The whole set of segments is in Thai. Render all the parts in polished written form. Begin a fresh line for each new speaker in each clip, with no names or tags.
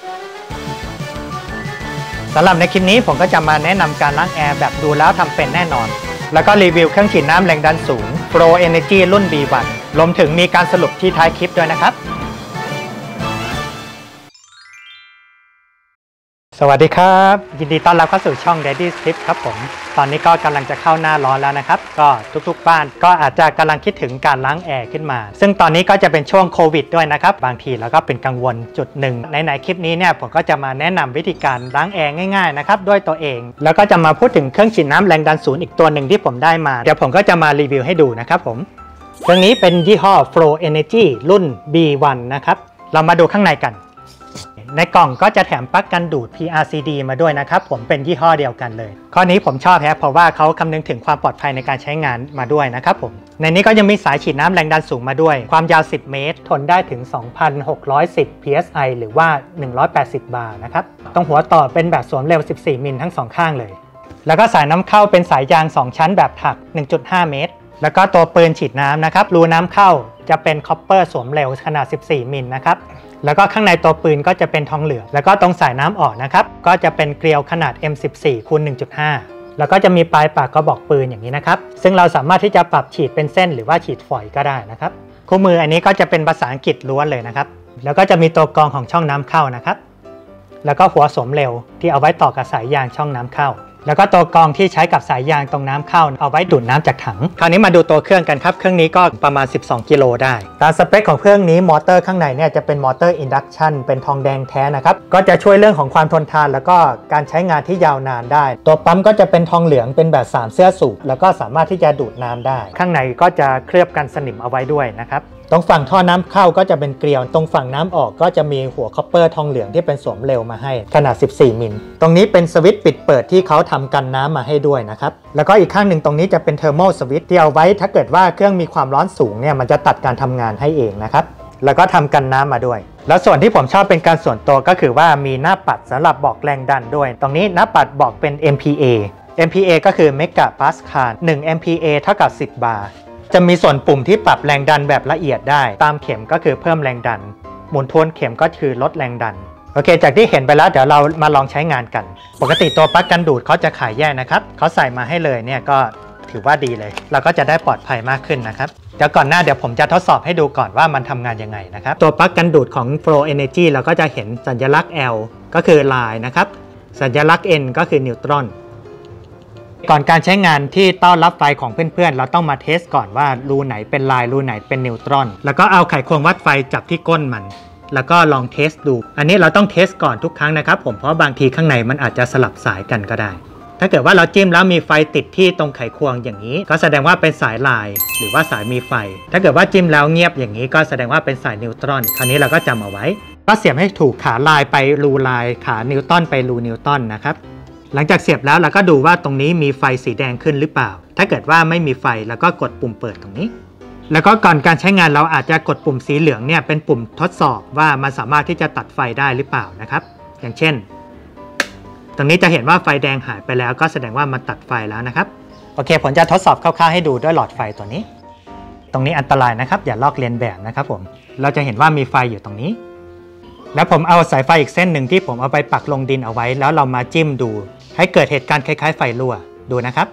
สำหรับในคลิปนี้ผมก็จะมาแนะนำการล้างแอร์แบบดูแล้วทำเป็นแน่นอนแล้วก็รีวิวเครื่องฉีดน้ำแรงดันสูง Pro Energy รุ่น B1 รวมถึงมีการสรุปที่ท้ายคลิปด้วยนะครับสวัสดีครับยินดีต้อนรับเข้าสู่ช่อง Daddy's Tip ครับผมตอนนี้ก็กำลังจะเข้าหน้าร้อนแล้วนะครับก็ทุกๆบ้านก็อาจจะกำลังคิดถึงการล้างแอร์ขึ้นมาซึ่งตอนนี้ก็จะเป็นช่วงโควิดด้วยนะครับบางทีเราก็เป็นกังวลจุดหนึ่งในคลิปนี้เนี่ยผมก็จะมาแนะนำวิธีการล้างแอร์ง่ายๆนะครับด้วยตัวเองแล้วก็จะมาพูดถึงเครื่องฉีดน้ำแรงดันสูงอีกตัวหนึ่งที่ผมได้มาเดี๋ยวผมก็จะมารีวิวให้ดูนะครับผมเครื่องนี้เป็นยี่ห้อ Pro Energy รุ่น B1 นะครับเรามาดูข้างในกันในกล่องก็จะแถมปลั๊กกันดูด PRCD มาด้วยนะครับผมเป็นยี่ห้อเดียวกันเลยข้อนี้ผมชอบเพราะว่าเขาคำนึงถึงความปลอดภัยในการใช้งานมาด้วยนะครับผมในนี้ก็ยังมีสายฉีดน้ำแรงดันสูงมาด้วยความยาว10เมตรทนได้ถึง 2,610 psi หรือว่า180 บาร์นะครับตรงหัวต่อเป็นแบบสวมเร็ว14มิลทั้ง2ข้างเลยแล้วก็สายน้ำเข้าเป็นสายยาง2ชั้นแบบถัก 1.5 เมตรแล้วก็ตัวปืนฉีดน้ำนะครับรูน้ำเข้าจะเป็นคอปเปอร์สวมเร็วขนาด14มิลนะครับแล้วก็ข้างในตัวปืนก็จะเป็นทองเหลืองแล้วก็ตรงสายน้ำออกนะครับก็จะเป็นเกลียวขนาด M14 x 1.5 แล้วก็จะมีปลายปากกระบอกปืนอย่างนี้นะครับซึ่งเราสามารถที่จะปรับฉีดเป็นเส้นหรือว่าฉีดฝอยก็ได้นะครับคู่มืออันนี้ก็จะเป็นภาษาอังกฤษล้วนเลยนะครับแล้วก็จะมีตัวกรองของช่องน้ำเข้านะครับแล้วก็หัวสวมเร็วที่เอาไว้ต่อกับสายยางช่องน้ำเข้าแล้วก็ตัวกรองที่ใช้กับสายยางตรงน้ำเข้าเอาไว้ดูดน้ำจากถังคราวนี้มาดูตัวเครื่องกันครับเครื่องนี้ก็ประมาณ12กิโลได้ตามสเปคของเครื่องนี้มอเตอร์ข้างในเนี่ยจะเป็นมอเตอร์อินดักชันเป็นทองแดงแท้นะครับก็จะช่วยเรื่องของความทนทานแล้วก็การใช้งานที่ยาวนานได้ตัวปั๊มก็จะเป็นทองเหลืองเป็นแบบ3เสื้อสูบแล้วก็สามารถที่จะดูดน้ำได้ข้างในก็จะเคลือบกันสนิมเอาไว้ด้วยนะครับตรงฝั่งท่อน้ำเข้าก็จะเป็นเกลียวตรงฝั่งน้ำออกก็จะมีหัวคอปเปอร์ทองเหลืองที่เป็นสวมเร็วมาให้ขนาด14มิลตรงนี้เป็นสวิตช์ปิดเปิดที่เขาทำกันน้ำมาให้ด้วยนะครับแล้วก็อีกข้างหนึ่งตรงนี้จะเป็นเทอร์โมสวิตช์ที่เอาไว้ถ้าเกิดว่าเครื่องมีความร้อนสูงเนี่ยมันจะตัดการทำงานให้เองนะครับแล้วก็ทำกันน้ำมาด้วยแล้วส่วนที่ผมชอบเป็นการส่วนตัวก็คือว่ามีหน้าปัดสำหรับบอกแรงดันด้วยตรงนี้หน้าปัดบอกเป็น MPa ก็คือเมกะพาสคาล1 MPa เท่ากับ10 บาร์จะมีส่วนปุ่มที่ปรับแรงดันแบบละเอียดได้ตามเข็มก็คือเพิ่มแรงดันหมุนทวนเข็มก็คือลดแรงดันโอเคจากที่เห็นไปแล้วเดี๋ยวเรามาลองใช้งานกันปกติตัวปลั๊กกันดูดเขาจะขายแยกนะครับเขาใส่มาให้เลยเนี่ยก็ถือว่าดีเลยเราก็จะได้ปลอดภัยมากขึ้นนะครับเดี๋ยวก่อนหน้าเดี๋ยวผมจะทดสอบให้ดูก่อนว่ามันทำงานยังไงนะครับตัวปลั๊กกันดูดของ Pro Energy เราก็จะเห็นสัญลักษณ์ L ก็คือลายนะครับสัญลักษณ์ N ก็คือนิวตรอนก่อนการใช้งานที่ต้อนรับไฟของเพื่อนๆเราต้องมาเทสก่อนว่ารูไหนเป็นลายรูไหนเป็นนิวตรอนแล้วก็เอาไขควงวัดไฟจับที่ก้นมันแล้วก็ลองเทสดูอันนี้เราต้องเทสก่อนทุกครั้งนะครับผมเพราะบางทีข้างในมันอาจจะสลับสายกันก็ได้ถ้าเกิดว่าเราจิ้มแล้วมีไฟติดที่ตรงไขควงอย่างนี้ก็แสดงว่าเป็นสายลายหรือว่าสายมีไฟถ้าเกิดว่าจิ้มแล้วเงียบอย่างนี้ก็แสดงว่าเป็นสายนิวตรอนคราวนี้เราก็จำเอาไว้ก็เสียบให้ถูกขาลายไปรูลายขานิวตันไปรูนิวตันนะครับหลังจากเสียบแล้วเราก็ดูว่าตรงนี้มีไฟสีแดงขึ้นหรือเปล่าถ้าเกิดว่าไม่มีไฟแล้วก็กดปุ่มเปิดตรงนี้แล้วก็ก่อนการใช้งานเราอาจจะกดปุ่มสีเหลืองเนี่ยเป็นปุ่มทดสอบว่ามันสามารถที่จะตัดไฟได้หรือเปล่านะครับอย่างเช่นตรงนี้จะเห็นว่าไฟแดงหายไปแล้วก็แสดงว่ามันตัดไฟแล้วนะครับโอเคผมจะทดสอบคร่าวๆให้ดูด้วยหลอดไฟตัวนี้ตรงนี้อันตรายนะครับอย่าลอกเลียนแบบนะครับผมเราจะเห็นว่ามีไฟอยู่ตรงนี้แล้วผมเอาสายไฟอีกเส้นหนึ่งที่ผมเอาไปปักลงดินเอาไว้แล้วเรามาจิ้มดูให้เกิดเหตุการณ์คล้ายๆไฟรั่วดูนะครับ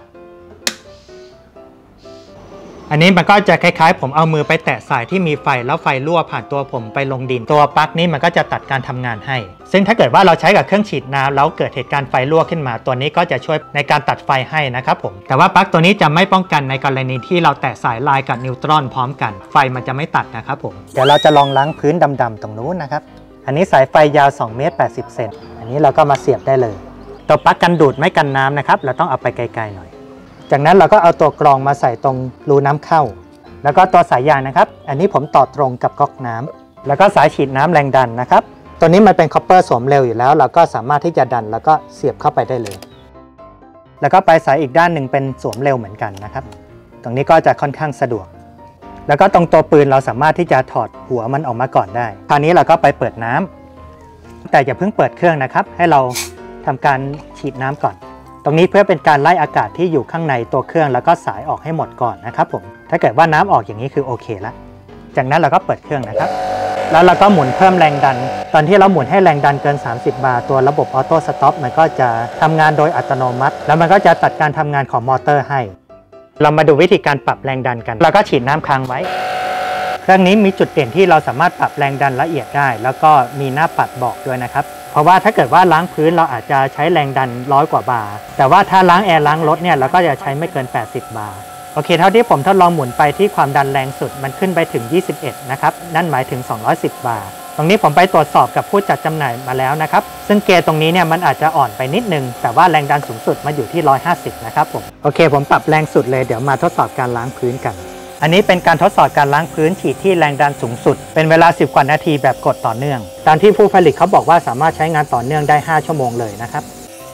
อันนี้มันก็จะคล้ายๆผมเอามือไปแตะสายที่มีไฟแล้วไฟรั่วผ่านตัวผมไปลงดินตัวปลั๊กนี้มันก็จะตัดการทำงานให้ซึ่งถ้าเกิดว่าเราใช้กับเครื่องฉีดน้ำแล้วเกิดเหตุการณ์ไฟรั่วขึ้นมาตัวนี้ก็จะช่วยในการตัดไฟให้นะครับผมแต่ว่าปลั๊กตัวนี้จะไม่ป้องกันในกรณีที่เราแตะสายลายกับนิวตรอนพร้อมกันไฟมันจะไม่ตัดนะครับผมเดี๋ยวเราจะลองล้างพื้นดำๆตรงนู้นนะครับอันนี้สายไฟยาว2 เมตร 80 เซนอันนี้เราก็มาเสียบได้เลยตัวปลั๊กกันดูดไม่กันน้ำนะครับเราต้องเอาไปไกลๆหน่อยจากนั้นเราก็เอาตัวกรองมาใส่ตรงรูน้ำเข้าแล้วก็ตัวสายยางนะครับอันนี้ผมต่อตรงกับก๊อกน้ำแล้วก็สายฉีดน้ำแรงดันนะครับตัวนี้มันเป็นคอปเปอร์สวมเร็วอยู่แล้วเราก็สามารถที่จะดันแล้วก็เสียบเข้าไปได้เลยแล้วก็ไปสายอีกด้านหนึ่งเป็นสวมเร็วเหมือนกันนะครับตรงนี้ก็จะค่อนข้างสะดวกแล้วก็ตรงตัวปืนเราสามารถที่จะถอดหัวมันออกมาก่อนได้คราวนี้เราก็ไปเปิดน้ำแต่อย่าเพิ่งเปิดเครื่องนะครับให้เราทำการฉีดน้ำก่อนตรงนี้เพื่อเป็นการไล่อากาศที่อยู่ข้างในตัวเครื่องแล้วก็สายออกให้หมดก่อนนะครับผมถ้าเกิดว่าน้ำออกอย่างนี้คือโอเคแล้วจากนั้นเราก็เปิดเครื่องนะครับแล้วเราก็หมุนเพิ่มแรงดันตอนที่เราหมุนให้แรงดันเกิน30 บาร์ตัวระบบออโต้สต็อปมันก็จะทำงานโดยอัตโนมัติแล้วมันก็จะตัดการทำงานของมอเตอร์ให้เรามาดูวิธีการปรับแรงดันกันเราก็ฉีดน้ำค้างไว้เครื่องนี้มีจุดเด่นที่เราสามารถปรับแรงดันละเอียดได้แล้วก็มีหน้าปัดบอกด้วยนะครับเพราะว่าถ้าเกิดว่าล้างพื้นเราอาจจะใช้แรงดัน100 กว่าบาร์แต่ว่าถ้าล้างแอร์ล้างรถเนี่ยเราก็จะใช้ไม่เกิน80 บาร์โอเคเท่าที่ผมทดลองหมุนไปที่ความดันแรงสุดมันขึ้นไปถึง21นะครับนั่นหมายถึง210 บาร์ตรงนี้ผมไปตรวจสอบกับผู้จัดจำหน่ายมาแล้วนะครับซึ่งเกจตรงนี้เนี่ยมันอาจจะอ่อนไปนิดนึงแต่ว่าแรงดันสูงสุดมาอยู่ที่150นะครับผมโอเคผมปรับแรงสุดเลยเดี๋ยวมาทดสอบการล้างพื้นกันอันนี้เป็นการทดสอบการล้างพื้นฉีดที่แรงดันสูงสุดเป็นเวลา10 กว่านาทีแบบกดต่อเนื่องตามที่ผู้ผลิตเขาบอกว่าสามารถใช้งานต่อเนื่องได้5 ชั่วโมงเลยนะครับ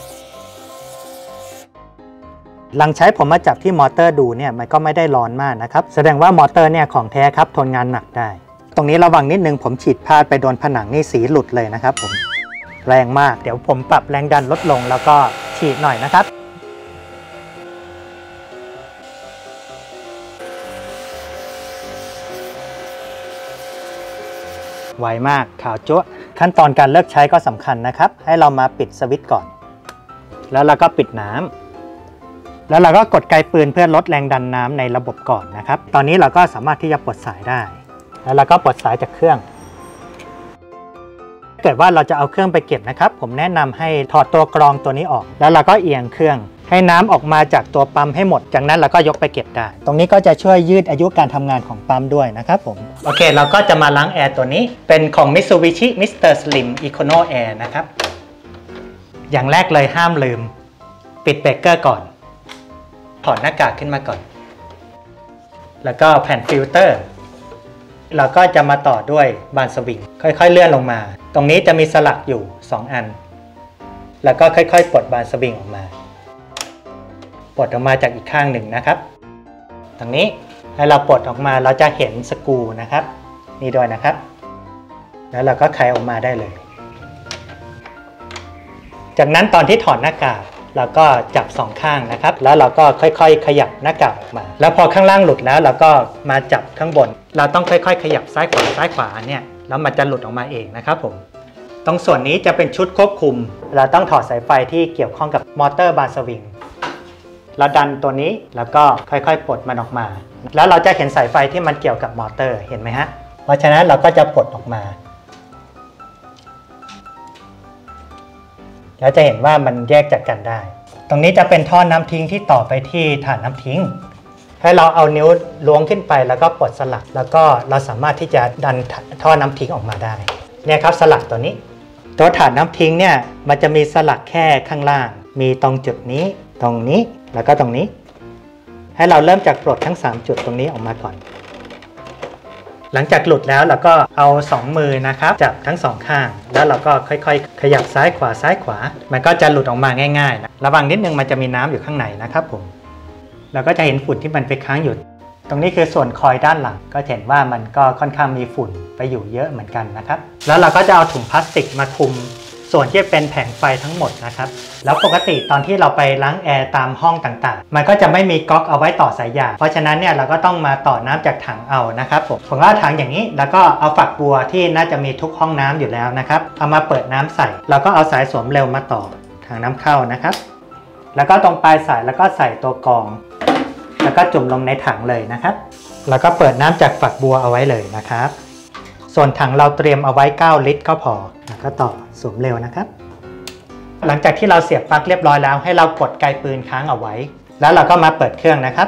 หลังใช้ผมมาจับที่มอเตอร์ดูเนี่ยมันก็ไม่ได้ร้อนมากนะครับแสดงว่ามอเตอร์เนี่ยของแท้ครับทนงานหนักได้ตรงนี้ระวังนิดนึงผมฉีดพลาดไปโดนผนังนี่สีหลุดเลยนะครับผมแรงมากเดี๋ยวผมปรับแรงดันลดลงแล้วก็ฉีดหน่อยนะครับไวมากขาวจั๊วขั้นตอนการเลิกใช้ก็สำคัญนะครับให้เรามาปิดสวิตช์ก่อนแล้วเราก็ปิดน้ำแล้วเราก็กดไกปืนเพื่อลดแรงดันน้ำในระบบก่อนนะครับตอนนี้เราก็สามารถที่จะปลดสายได้แล้วเราก็ปลดสายจากเครื่องถ้าเกิดว่าเราจะเอาเครื่องไปเก็บนะครับผมแนะนำให้ถอดตัวกรองตัวนี้ออกแล้วเราก็เอียงเครื่องให้น้ำออกมาจากตัวปั๊มให้หมดจากนั้นเราก็ยกไปเก็บได้ตรงนี้ก็จะช่วยยืดอายุการทำงานของปั๊มด้วยนะครับผมโอเคเราก็จะมาล้างแอร์ตัวนี้เป็นของ Mitsubishi Mr. Slim Econo Air นะครับอย่างแรกเลยห้ามลืมปิดเบรกเกอร์ก่อนถอดหน้ากากขึ้นมาก่อนแล้วก็แผ่นฟิลเตอร์เราก็จะมาต่อด้วยบานสวิงค่อยๆเลื่อนลงมาตรงนี้จะมีสลักอยู่2 อันแล้วก็ค่อยๆปลดบานสวิงออกมาปลดออกมาจากอีกข้างหนึ่งนะครับตรงนี้ให้เราปลดออกมาเราจะเห็นสกรูนะครับนี่ด้วยนะครับแล้วเราก็ไขออกมาได้เลยจากนั้นตอนที่ถอดหน้ากากเราก็จับ2 ข้างนะครับแล้วเราก็ค่อยๆขยับหน้ากากออกมาแล้วพอข้างล่างหลุดแล้วเราก็มาจับข้างบนเราต้องค่อยๆขยับซ้ายขวาเนี่ยแล้วมันจะหลุดออกมาเองนะครับผมตรงส่วนนี้จะเป็นชุดควบคุมเราต้องถอดสายไฟที่เกี่ยวข้องกับมอเตอร์บานสวิงเราดันตัวนี้แล้วก็ค่อยๆปลดมันออกมาแล้วเราจะเห็นสายไฟที่มันเกี่ยวกับมอเตอร์เห็นไหมฮะเพราะฉะนั้นเราก็จะปลดออกมาแล้วจะเห็นว่ามันแยกจากกันได้ตรงนี้จะเป็นท่อน้ำทิ้งที่ต่อไปที่ถ่านน้ำทิ้งให้เราเอานิ้วล้วงขึ้นไปแล้วก็ปลดสลักแล้วก็เราสามารถที่จะดันท่อน้ำทิ้งออกมาได้เนี่ยครับสลักตัวนี้ตัวถ่านน้ำทิ้งเนี่ยมันจะมีสลักแค่ข้างล่างมีตรงจุดนี้ตรงนี้แล้วก็ตรงนี้ให้เราเริ่มจากปลดทั้ง3 จุดตรงนี้ออกมาก่อนหลังจากหลุดแล้วเราก็เอา2 มือนะครับจับทั้ง2 ข้างแล้วเราก็ค่อยๆขยับซ้ายขวามันก็จะหลุดออกมาง่ายๆนะระวังนิดนึงมันจะมีน้ำอยู่ข้างในนะครับผมเราก็จะเห็นฝุ่นที่มันไปค้างอยู่ตรงนี้คือส่วนคอยด้านหลังก็เห็นว่ามันก็ค่อนข้างมีฝุ่นไปอยู่เยอะเหมือนกันนะครับแล้วเราก็จะเอาถุงพลาสติกมาคลุมส่วนที่เป็นแผงไฟทั้งหมดนะครับแล้วปกติตอนที่เราไปล้างแอร์ตามห้องต่างๆมันก็จะไม่มีก๊อกเอาไว้ต่อสายยางเพราะฉะนั้นเนี่ยเราก็ต้องมาต่อน้ำจากถังเอานะครับผมก็ถังอย่างนี้แล้วก็เอาฝักบัวที่น่าจะมีทุกห้องน้ำอยู่แล้วนะครับเอามาเปิดน้ำใส่แล้วก็เอาสายสวมเร็วมาต่อถังน้ำเข้านะครับแล้วก็ตรงปลายสายแล้วก็ใส่ตัวกรองแล้วก็จุ่มลงในถังเลยนะครับแล้วก็เปิดน้ำจากฝักบัวเอาไว้เลยนะครับส่วนถังเราเตรียมเอาไว้9 ลิตรก็พอแล้วก็ต่อสวมเร็วนะครับหลังจากที่เราเสียบปลั๊กเรียบร้อยแล้วให้เรากดไกปืนค้างเอาไว้แล้วเราก็มาเปิดเครื่องนะครับ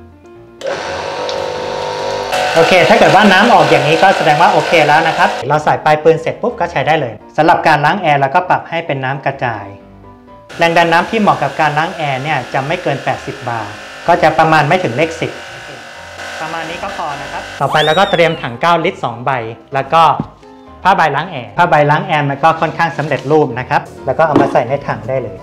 โอเคถ้าเกิดว่าน้ำออกอย่างนี้ก็แสดงว่าโอเคแล้วนะครับเราใส่ปลายปืนเสร็จปุ๊บก็ใช้ได้เลยสำหรับการล้างแอร์เราก็ปรับให้เป็นน้ำกระจายแรงดันน้ำที่เหมาะกับการล้างแอร์เนี่ยจะไม่เกิน80 บาร์ก็จะประมาณไม่ถึงเลข10ประมาณนี้ก็พอนะครับต่อไปเราก็เตรียมถัง9 ลิตร2 ใบแล้วก็ผ้าใบล้างแอร์ผ้าใบล้างแอร์มันก็ค่อนข้างสำเร็จรูปนะครับแล้วก็เอามาใส่ในถังได้เลย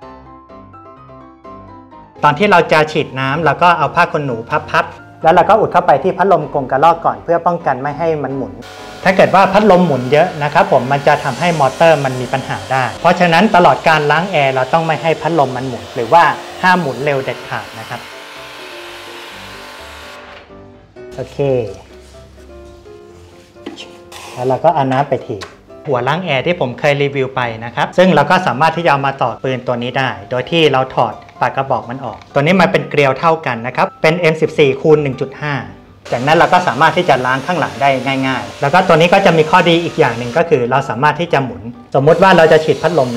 ตอนที่เราจะฉีดน้ำเราก็เอาผ้าขนหนูพับแล้วเราก็อุดเข้าไปที่พัดลมกรงกระรอกก่อนเพื่อป้องกันไม่ให้มันหมุนถ้าเกิดว่าพัดลมหมุนเยอะนะครับผมมันจะทำให้มอเตอร์มันมีปัญหาได้เพราะฉะนั้นตลอดการล้างแอร์เราต้องไม่ให้พัดลมมันหมุนหรือว่าห้ามหมุนเร็วเด็ดขาดนะครับโอเคแล้วเราก็เอาน้ำไปทีหัวล้างแอร์ที่ผมเคยรีวิวไปนะครับซึ่งเราก็สามารถที่จะเอามาต่อปืนตัวนี้ได้โดยที่เราถอดปากกระบอกมันออกตัวนี้มันเป็นเกลียวเท่ากันนะครับเป็น M14 คูณ 1.5 จากนั้นเราก็สามารถที่จะล้างข้างหลังได้ง่ายๆแล้วก็ตัวนี้ก็จะมีข้อดีอีกอย่างหนึ่งก็คือเราสามารถที่จะหมุนสมมุติว่าเราจะฉีดพัดลม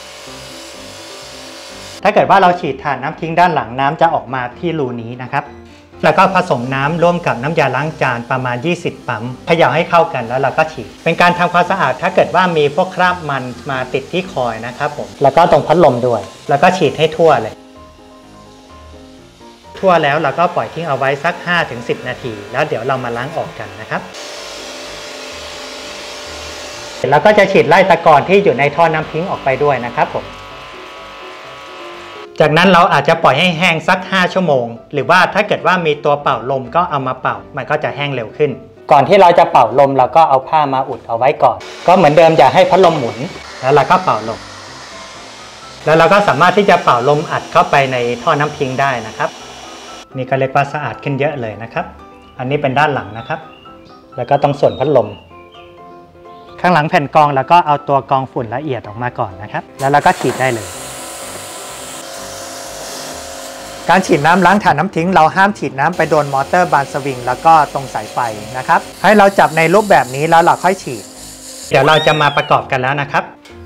ถ้าเกิดว่าเราฉีดถ่านน้ำทิ้งด้านหลังน้ำจะออกมาที่รูนี้นะครับแล้วก็ผสมน้ำร่วมกับน้ำยาล้างจานประมาณ20ปั๊มเขย่าให้เข้ากันแล้วเราก็ฉีดเป็นการทำความสะอาดถ้าเกิดว่ามีพวกคราบมันมาติดที่คอยนะครับผมแล้วก็ตรงพัดลมด้วยแล้วก็ฉีดให้ทั่วเลยทั่วแล้วเราก็ปล่อยทิ้งเอาไว้สัก 5-10 นาทีแล้วเดี๋ยวเรามาล้างออกกันนะครับแล้วก็จะฉีดไล่ตะกอนที่อยู่ในท่อน้ำทิ้งออกไปด้วยนะครับผมจากนั้นเราอาจจะปล่อยให้แห้งสัก5ชั่วโมงหรือว่าถ้าเกิดว่ามีตัวเป่าลมก็เอามาเป่ามันก็จะแห้งเร็วขึ้นก่อนที่เราจะเป่าลมเราก็เอาผ้ามาอุดเอาไว้ก่อนก็เหมือนเดิมอย่าให้พัดลมหมุนแล้วเราก็เป่าลมแล้วเราก็สามารถที่จะเป่าลมอัดเข้าไปในท่อน้ำทิ้งได้นะครับนี่ก็เรียกว่าสะอาดขึ้นเยอะเลยนะครับอันนี้เป็นด้านหลังนะครับแล้วก็ตรงส่วนพัดลมข้างหลังแผ่นกรองแล้วก็เอาตัวกรองฝุ่นละเอียดออกมาก่อนนะครับแล้วเราก็ฉีดได้เลยการฉีดน้ำล้างถ่านน้ำทิ้งเราห้ามฉีดน้ำไปโดนมอเตอร์บานสวิงแล้วก็ตรงสายไฟนะครับให้เราจับในรูปแบบนี้แล้วเราค่อยฉีดเดี๋ยวเราจะมาประกอบกันแล้วนะครับ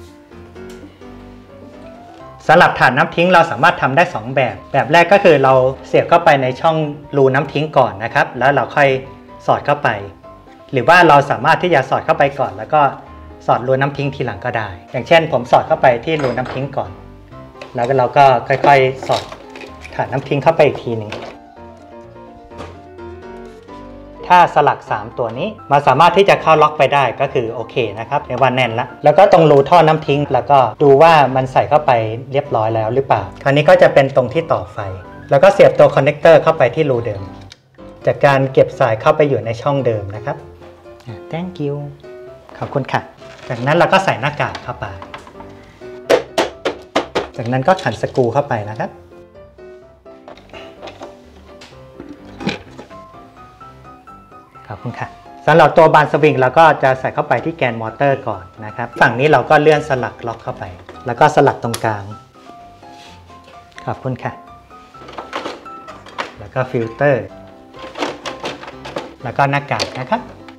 สำหรับถ่านน้ำทิ้งเราสามารถทำได้2แบบแรกก็คือเราเสียบเข้าไปในช่องรูน้ำทิ้งก่อนนะครับแล้วเราค่อยสอดเข้าไปหรือว่าเราสามารถที่จะสอดเข้าไปก่อนแล้วก็สอดรูน้ำทิ้งทีหลังก็ได้อย่างเช่นผมสอดเข้าไปที่รูน้ำทิ้งก่อนแล้วเราก็ค่อยๆสอดถ่านน้ำทิ้งเข้าไปอีกทีหนึ่งถ้าสลัก3ตัวนี้มันสามารถที่จะเข้าล็อกไปได้ก็คือโอเคนะครับในวันแน่นแล้วก็ตรงรูท่อน้ำทิ้งแล้วก็ดูว่ามันใส่เข้าไปเรียบร้อยแล้วหรือเปล่าคราวนี้ก็จะเป็นตรงที่ต่อไฟแล้วก็เสียบตัวคอนเนคเตอร์เข้าไปที่รูเดิมจากการเก็บสายเข้าไปอยู่ในช่องเดิมนะครับ thank you ขอบคุณค่ะจากนั้นเราก็ใส่หน้ากากเข้าไปจากนั้นก็ขันสกรูเข้าไปนะครับขอบคุณค่ะสำหรับตัวบานสวิงเราก็จะใส่เข้าไปที่แกนมอเตอร์ก่อนนะครับฝั่งนี้เราก็เลื่อนสลักล็อกเข้าไปแล้วก็สลักตรงกลางขอบคุณค่ะแล้วก็ฟิลเตอร์แล้วก็หน้ากากนะครับ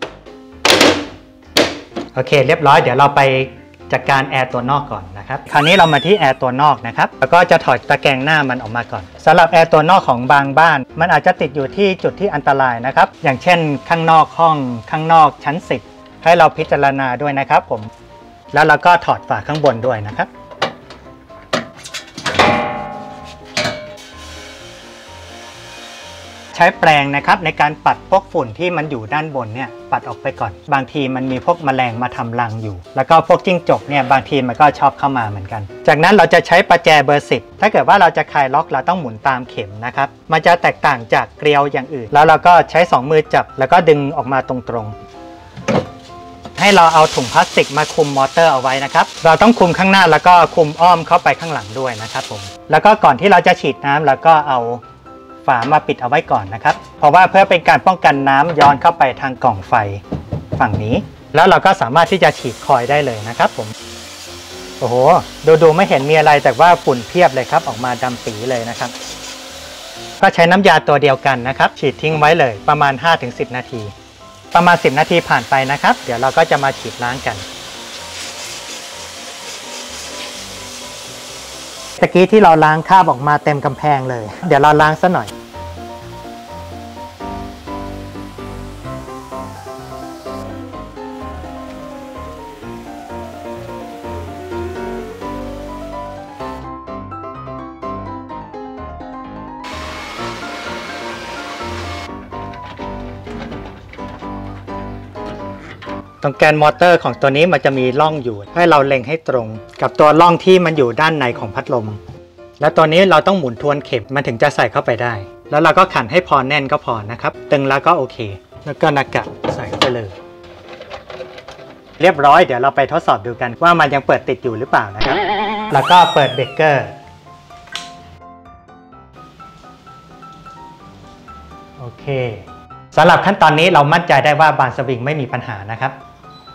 โอเคเรียบร้อยเดี๋ยวเราไปจัดการแอร์ตัวนอกก่อนนะครับคราวนี้เรามาที่แอร์ตัวนอกนะครับแล้วก็จะถอดตะแกรงหน้ามันออกมาก่อนสำหรับแอร์ตัวนอกของบางบ้านมันอาจจะติดอยู่ที่จุดที่อันตรายนะครับอย่างเช่นข้างนอกห้องข้างนอกชั้น10ให้เราพิจารณาด้วยนะครับผมแล้วเราก็ถอดฝาข้างบนด้วยนะครับใช้แปรงนะครับในการปัดพวกฝุ่นที่มันอยู่ด้านบนเนี่ยปัดออกไปก่อนบางทีมันมีพวกแมลงมาทำรังอยู่แล้วก็พวกจิ้งจกเนี่ยบางทีมันก็ชอบเข้ามาเหมือนกันจากนั้นเราจะใช้ประแจเบอร์10ถ้าเกิดว่าเราจะคลายล็อกเราต้องหมุนตามเข็มนะครับมันจะแตกต่างจากเกลียวอย่างอื่นแล้วเราก็ใช้2มือจับแล้วก็ดึงออกมาตรงๆให้เราเอาถุงพลาสติกมาคลุมมอเตอร์เอาไว้นะครับเราต้องคลุมข้างหน้าแล้วก็คลุมอ้อมเข้าไปข้างหลังด้วยนะครับผมแล้วก็ก่อนที่เราจะฉีดน้ำแล้วก็เอาฝามาปิดเอาไว้ก่อนนะครับเพราะว่าเพื่อเป็นการป้องกันน้ำย้อนเข้าไปทางกล่องไฟฝั่งนี้แล้วเราก็สามารถที่จะฉีดคอยได้เลยนะครับผมโอ้โหดูไม่เห็นมีอะไรแต่ว่าฝุ่นเพียบเลยครับออกมาดำปีเลยนะครับก็ใช้น้ำยาตัวเดียวกันนะครับฉีดทิ้งไว้เลยประมาณ 5-10 นาทีประมาณ10 นาทีผ่านไปนะครับเดี๋ยวเราก็จะมาฉีดล้างกันตะกี้ที่เราล้างคราบออกมาเต็มกำแพงเลยเดี๋ยวเราล้างซะหน่อย ตรงแกนมอเตอร์ของตัวนี้มันจะมีร่องอยู่ให้เราเล็งให้ตรงกับตัวร่องที่มันอยู่ด้านในของพัดลมแล้วตัวนี้เราต้องหมุนทวนเข็มมันถึงจะใส่เข้าไปได้แล้วเราก็ขันให้พอแน่นก็พอนะครับตึงแล้วก็โอเคแล้วก็นักกะใส่เข้าไปเลยเรียบร้อยเดี๋ยวเราไปทดสอบดูกันว่ามันยังเปิดติดอยู่หรือเปล่านะครับแล้วก็เปิดเบรกเกอร์โอเคสำหรับขั้นตอนนี้เรามั่นใจได้ว่าบานสวิงไม่มีปัญหานะครับ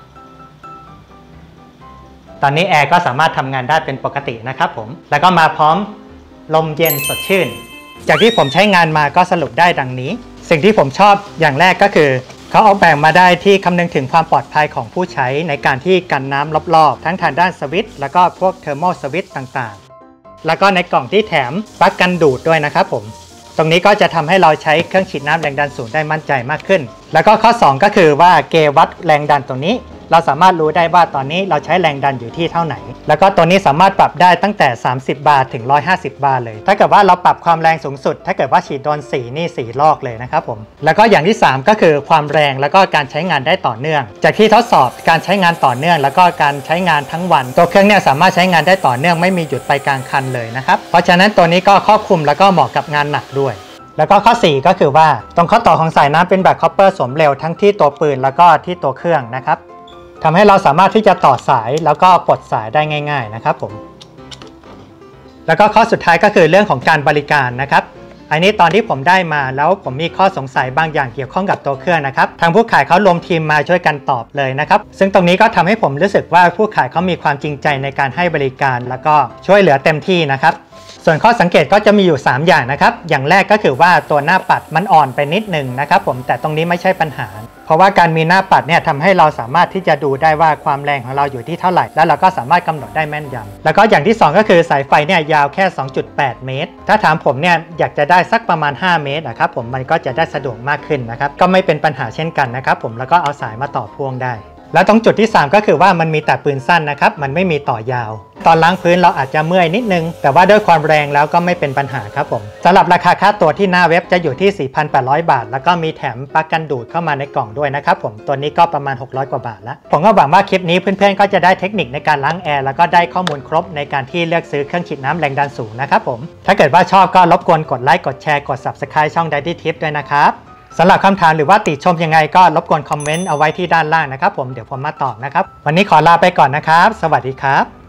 ตอนนี้แอร์ก็สามารถทำงานได้เป็นปกตินะครับผมแล้วก็มาพร้อมลมเย็นสดชื่นจากที่ผมใช้งานมาก็สรุปได้ดังนี้สิ่งที่ผมชอบอย่างแรกก็คือเขาออกแบบมาได้ที่คำนึงถึงความปลอดภัยของผู้ใช้ในการที่กันน้ำรอบๆทั้งทางด้านสวิตช์แล้วก็พวกเทอร์โมสวิตช์ต่างๆแล้วก็ในกล่องที่แถมปลั๊กกันดูดด้วยนะครับผมตรงนี้ก็จะทำให้เราใช้เครื่องฉีดน้ำแรงดันสูงได้มั่นใจมากขึ้นแล้วก็ข้อ2ก็คือว่าเกจวัดแรงดันตรงนี้เราสามารถรู้ได้ว่าตอนนี้เราใช้แรงดันอยู่ที่เท่าไหนแล้วก็ตัวนี้สามารถปรับได้ตั้งแต่30 บาร์ถึง150 บาร์เลยถ้าเกิดว่าเราปรับความแรงสูงสุดถ้าเกิดว่าฉีดโดนสีนี่4 ลอกเลยนะครับผมแล้วก็อย่างที่3ก็คือความแรงแล้วก็การใช้งานได้ต่อเนื่องจากที่ทดสอบการใช้งานต่อเนื่องแล้วก็การใช้งานทั้งวันตัวเครื่องเนี่ยสามารถใช้งานได้ต่อเนื่องไม่มีหยุดไปกลางคันเลยนะครับเพราะฉะนั้นตัวนี้ก็ครอบคลุมแล้วก็เหมาะกับงานหนักด้วยแล้วก็ข้อ4ก็คือว่าตรงข้อต่อของสายน้ำเป็นแบบคอปเปอร์สวมเร็วทั้งที่ตัวปืนแล้วก็ที่ตัวเครื่องนะครับทำให้เราสามารถที่จะต่อสายแล้วก็ปลดสายได้ง่ายๆนะครับผมแล้วก็ข้อสุดท้ายก็คือเรื่องของการบริการนะครับอันนี้ตอนที่ผมได้มาแล้วผมมีข้อสงสัยบางอย่างเกี่ยวข้องกับตัวเครื่องนะครับทางผู้ขายเขารวมทีมมาช่วยกันตอบเลยนะครับซึ่งตรงนี้ก็ทำให้ผมรู้สึกว่าผู้ขายเขามีความจริงใจในการให้บริการแล้วก็ช่วยเหลือเต็มที่นะครับส่วนข้อสังเกตก็จะมีอยู่3อย่างนะครับอย่างแรกก็คือว่าตัวหน้าปัดมันอ่อนไปนิดนึงนะครับผมแต่ตรงนี้ไม่ใช่ปัญหาเพราะว่าการมีหน้าปัดเนี่ยทำให้เราสามารถที่จะดูได้ว่าความแรงของเราอยู่ที่เท่าไหร่แล้วเราก็สามารถกำหนดได้แม่นยำแล้วก็อย่างที่2ก็คือสายไฟเนี่ยยาวแค่ 2.8 เมตรถ้าถามผมเนี่ยอยากจะได้สักประมาณ5 เมตรนะครับผมมันก็จะได้สะดวกมากขึ้นนะครับก็ไม่เป็นปัญหาเช่นกันนะครับผมแล้วก็เอาสายมาต่อพ่วงได้แล้วตรงจุดที่3ก็คือว่ามันมีแต่ปืนสั้นนะครับมันไม่มีต่อยาวตอนล้างพื้นเราอาจจะเมื่อยนิดนึงแต่ว่าด้วยความแรงแล้วก็ไม่เป็นปัญหาครับผมสำหรับราคาค่าตัวที่หน้าเว็บจะอยู่ที่ 4,800 บาทแล้วก็มีแถมปลั๊กกันดูดเข้ามาในกล่องด้วยนะครับผมตัวนี้ก็ประมาณ600 กว่าบาทแล้วผมก็หวังว่าคลิปนี้เพื่อนๆก็จะได้เทคนิคในการล้างแอร์แล้วก็ได้ข้อมูลครบในการที่เลือกซื้อเครื่องฉีดน้ำแรงดันสูงนะครับผมถ้าเกิดว่าชอบก็รบกวนกดไลค์กดแชร์กด Subscribe ช่อง Daddy Tip ด้วยนะครับสำหรับคำถามหรือว่าติชมยังไงก็รบกวนคอมเมนต์เอาไว้ที่ด้านล่างนะครับผมเดี๋ยวผมมาตอบนะครับวันนี้ขอลาไปก่อนนะครับสวัสดีครับ